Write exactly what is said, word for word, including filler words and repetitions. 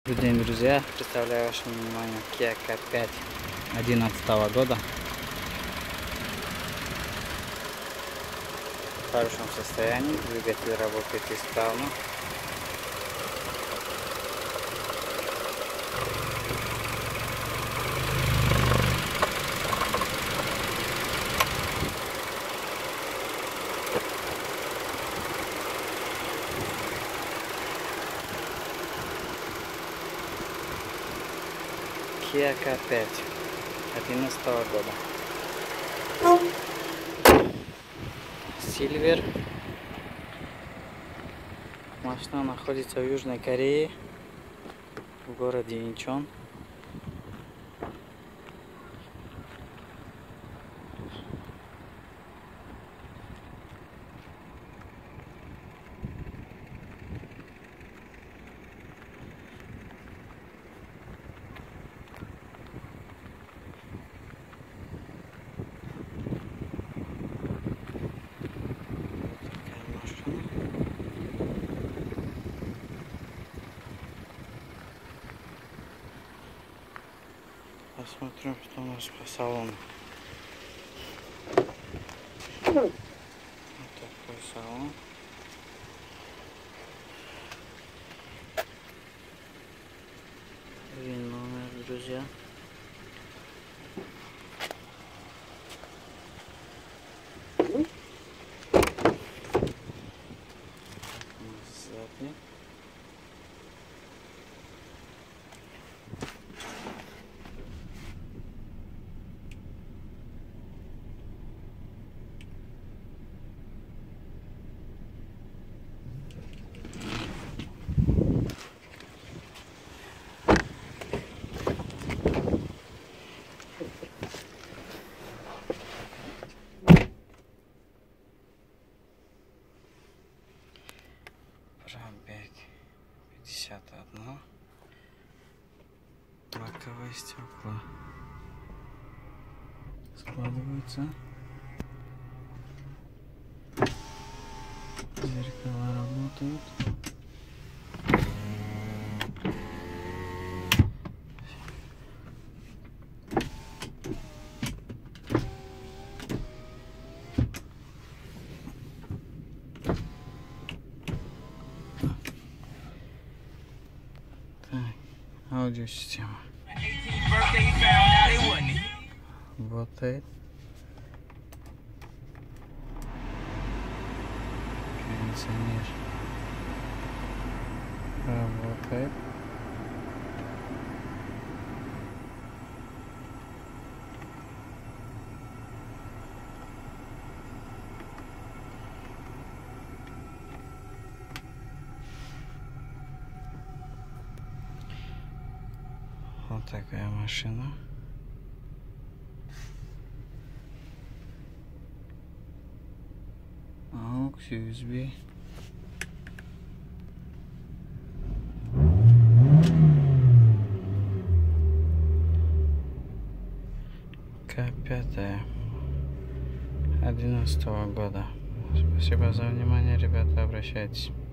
Добрый день, друзья! Представляю вашему вниманию Kia K пять одиннадцатого года. В хорошем состоянии, двигатель работает исправно. Kia K пять одиннадцатого года. Silver. Машина находится в Южной Корее, в городе Инчон. Посмотрим, что у нас по салону. Вот такой салон. Вин номер, друзья. Задний. Пробег пятьдесят один. Боковые стекла складываются. Зеркала работают. Аудиосистема работает. Кондиционер работает. Вот такая машина. Aux ю эс би. К пять одиннадцатого года. Спасибо за внимание, ребята, обращайтесь.